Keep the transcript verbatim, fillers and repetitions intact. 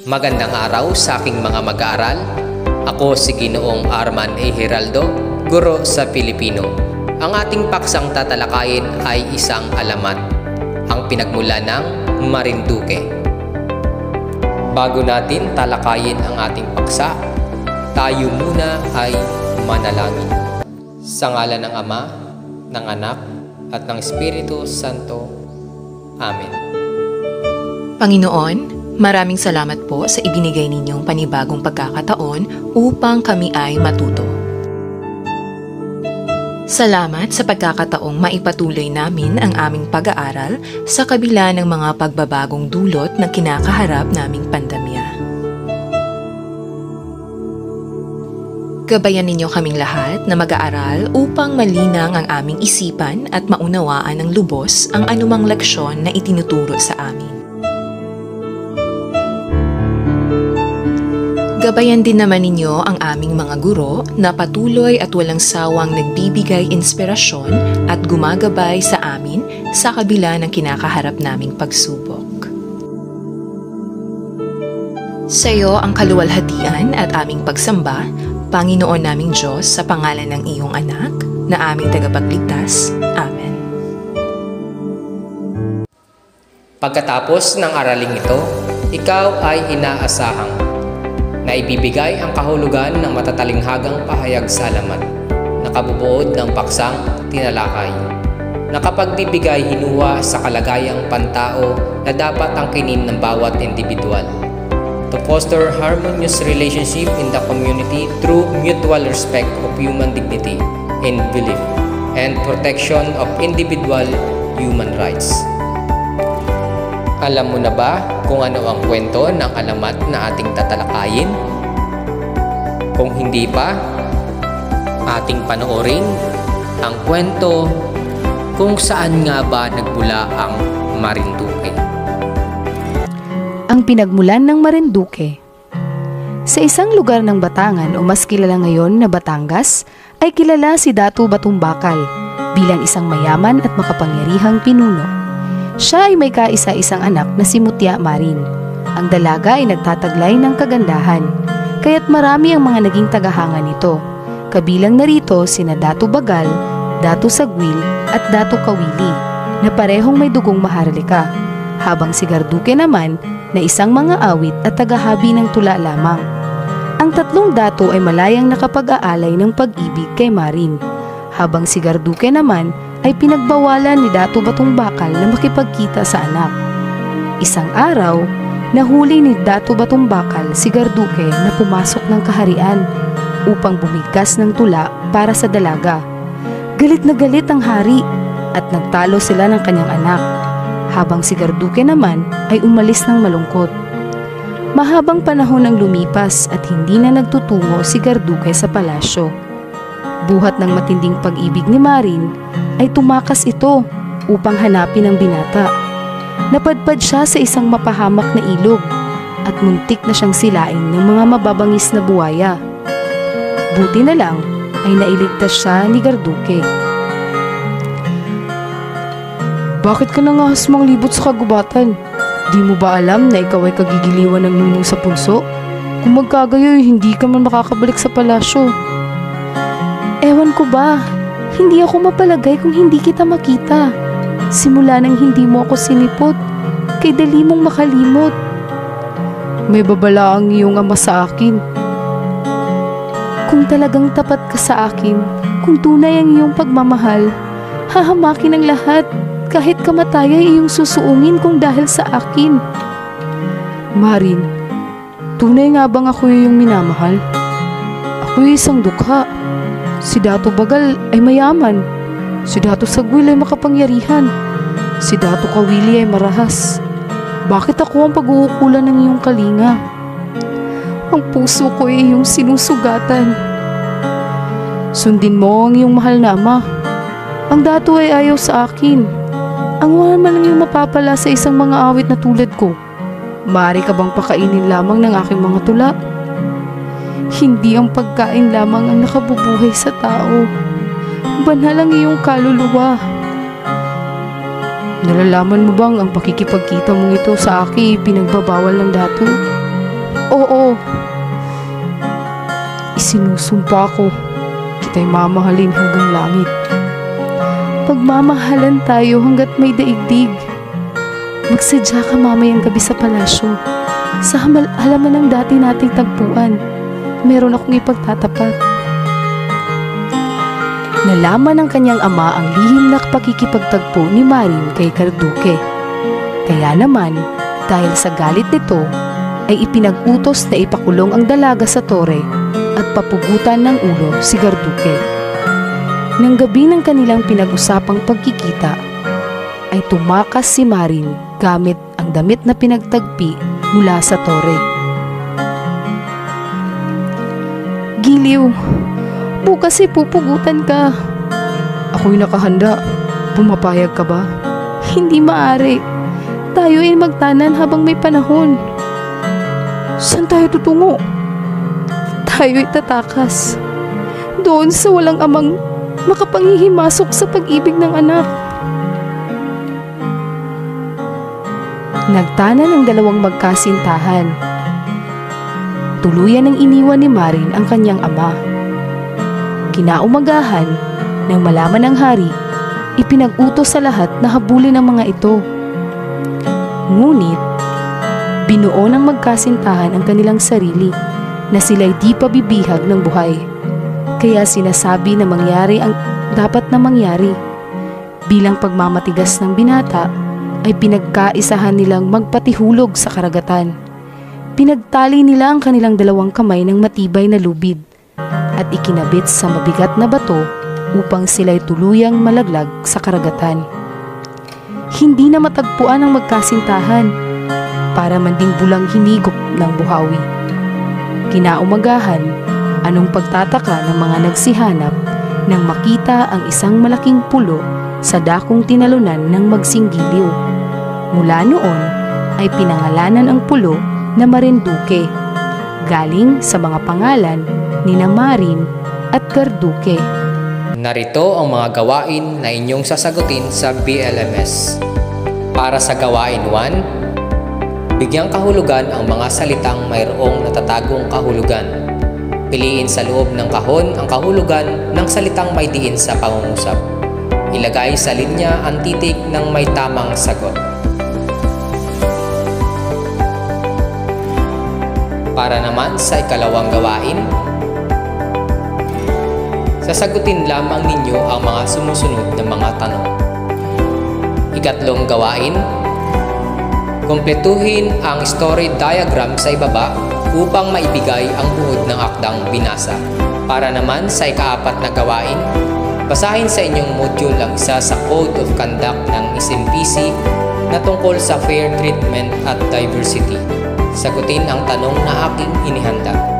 Magandang araw sa aking mga mag-aaral. Ako si Ginoong Arman A. Heraldo, guro sa Pilipino. Ang ating paksang tatalakayin ay isang alamat, ang pinagmula ng Marinduque. Bago natin talakayin ang ating paksa, tayo muna ay manalangin. Sa ngalan ng Ama, ng Anak, at ng Espiritu Santo. Amen. Panginoon, maraming salamat po sa ibinigay ninyong panibagong pagkakataon upang kami ay matuto. Salamat sa pagkakataong maipatuloy namin ang aming pag-aaral sa kabila ng mga pagbabagong dulot na kinakaharap naming pandemya. Gabayan ninyo kaming lahat na mag-aaral upang malinang ang aming isipan at maunawaan ng lubos ang anumang leksyon na itinuturo sa amin. Gabayan din naman ninyo ang aming mga guro na patuloy at walang sawang nagbibigay inspirasyon at gumagabay sa amin sa kabila ng kinakaharap naming pagsubok. Sa iyo ang kaluwalhatian at aming pagsamba, Panginoon naming Diyos, sa pangalan ng iyong anak na aming tagapagligtas. Amen. Pagkatapos ng araling ito, ikaw ay inaasahang na ibibigay ang kahulugan ng matatalinghagang pahayag sa alamat, nakabubuod ng paksang tinalakay, nakapagbibigay hinuwa sa kalagayang pantao na dapat angkinin ng bawat individual, to foster harmonious relationship in the community through mutual respect of human dignity and belief, and protection of individual human rights. Alam mo na ba kung ano ang kwento ng alamat na ating tatalakayin? Kung hindi pa, ating panoorin ang kwento kung saan nga ba nagmula ang Marinduque. Ang pinagmulan ng Marinduque. Sa isang lugar ng Batangan o mas kilala ngayon na Batangas, ay kilala si Datu Batumbakal bilang isang mayaman at makapangyarihang pinuno. Siya ay may kaisa-isang anak na si Mutya Marin. Ang dalaga ay nagtataglay ng kagandahan, kaya't marami ang mga naging tagahanga nito. Kabilang narito sina Datu Bagal, Datu Sagwil at Datu Kawili na parehong may dugong maharlika, habang si Garduque naman na isang mga awit at tagahabi ng tula lamang. Ang tatlong Datu ay malayang nakapag-aalay ng pag-ibig kay Marin, habang si Garduque naman ay pinagbawalan ni Datu Batumbakal na makipagkita sa anak. Isang araw, nahuli ni Datu Batumbakal si Garduque na pumasok ng kaharian upang bumigkas ng tula para sa dalaga. Galit na galit ang hari at nagtalo sila ng kanyang anak, habang si Garduque naman ay umalis ng malungkot. Mahabang panahon ang lumipas at hindi na nagtutungo si Garduque sa palasyo. Buhat ng matinding pag-ibig ni Marin, ay tumakas ito upang hanapin ang binata. Napadpad siya sa isang mapahamak na ilog at muntik na siyang silain ng mga mababangis na buwaya. Buti na lang ay nailigtas siya ni Garduque. Bakit ka nangahasmang libot sa kagubatan? Di mo ba alam na ikaw ay kagigiliwan ng nunong sa punso? Kung magkagayoy, hindi ka man makakabalik sa palasyo. Ewan ko ba, hindi ako mapalagay kung hindi kita makita. Simula nang hindi mo ako sinipot, kay dali mong makalimot. May babala ang iyong ama sa akin. Kung talagang tapat ka sa akin, kung tunay ang iyong pagmamahal, hahamakin ang lahat, kahit kamatay ay iyong susuungin kung dahil sa akin. Marin, tunay nga bang ako iyong minamahal? Ako isang dukha. Si Datu Bagal ay mayaman, si Datu Sagwil ay makapangyarihan, si Datu Kawili ay marahas. Bakit ako ang pag-uukulan ng iyong kalinga? Ang puso ko ay iyong sinusugatan. Sundin mo ang iyong mahal na ama. Ang Datu ay ayaw sa akin. Ang wala man ang iyong mapapala sa isang mga awit na tulad ko. Maaari ka bang pakainin lamang ng aking mga tula? Hindi ang pagkain lamang ang nakabubuhay sa tao. Banal ang iyong kaluluwa. Nalalaman mo bang ang pakikipagkita mong ito sa akin pinagbabawal ng Datu? Oo. Isinusumpa ko, kita'y mamahalin hanggang langit. Pagmamahalan tayo hanggat may daigdig. Magsadya ka mamayang gabi sa palasyo. Sa hamal- halaman ng dati nating tagpuan, meron akong ipagtatapat. Nalaman ng kanyang ama ang lihim na pakikipagtagpo ni Marin kay Garduke. Kaya naman, dahil sa galit nito, ay ipinag-utos na ipakulong ang dalaga sa tore at papugutan ng ulo si Garduke. Nang gabi ng kanilang pinag-usapang pagkikita, ay tumakas si Marin gamit ang damit na pinagtagpi mula sa tore. Giliw, bukas ipupugutan ka. Ako'y nakahanda. Pumapayag ka ba? Hindi maaari. Tayo ay magtanan habang may panahon. Saan tayo tutungo? Tayo'y tatakas. Doon sa walang amang makapanghihimasok sa pag-ibig ng anak. Nagtanan ang dalawang magkasintahan. Tuluyan ng iniwan ni Marin ang kanyang ama. Kinaumagahan, nang malaman ng hari, ipinag-utos sa lahat na habulin ang mga ito. Ngunit, binuo ng magkasintahan ang kanilang sarili na sila'y di pabibihag ng buhay. Kaya sinasabi na mangyari ang dapat na mangyari. Bilang pagmamatigas ng binata, ay pinagkaisahan nilang magpatihulog sa karagatan. Pinagtali nila ang kanilang dalawang kamay ng matibay na lubid at ikinabit sa mabigat na bato upang sila'y tuluyang malaglag sa karagatan. Hindi na matagpuan ang magkasintahan para manding bulang hinigop ng buhawi. Kinaumagahan, anong pagtataka ng mga nagsihanap nang makita ang isang malaking pulo sa dakong tinalunan ng magsinggiliw. Mula noon ay pinangalanan ang pulo na Marinduque, galing sa mga pangalan ni Marin at Garduque. Narito ang mga gawain na inyong sasagutin sa B L M S. Para sa gawain one, bigyang kahulugan ang mga salitang mayroong natatagong kahulugan. Piliin sa loob ng kahon ang kahulugan ng salitang may diin sa pangungusap. Ilagay sa linya ang titik ng may tamang sagot. Para naman sa ikalawang gawain, sasagutin lamang ninyo ang mga sumusunod na mga tanong. Ikatlong gawain, kumpletuhin ang story diagram sa ibaba upang maibigay ang buod ng akdang binasa. Para naman sa ikaapat na gawain, basahin sa inyong module ang isa sa Code of Conduct ng S M P C na tungkol sa fair treatment at diversity. Sagutin ang tanong na aking inihanda.